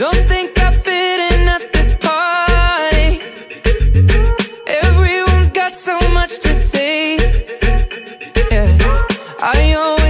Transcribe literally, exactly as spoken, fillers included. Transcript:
Don't think I fit in at this party. Everyone's got so much to say. Yeah, I always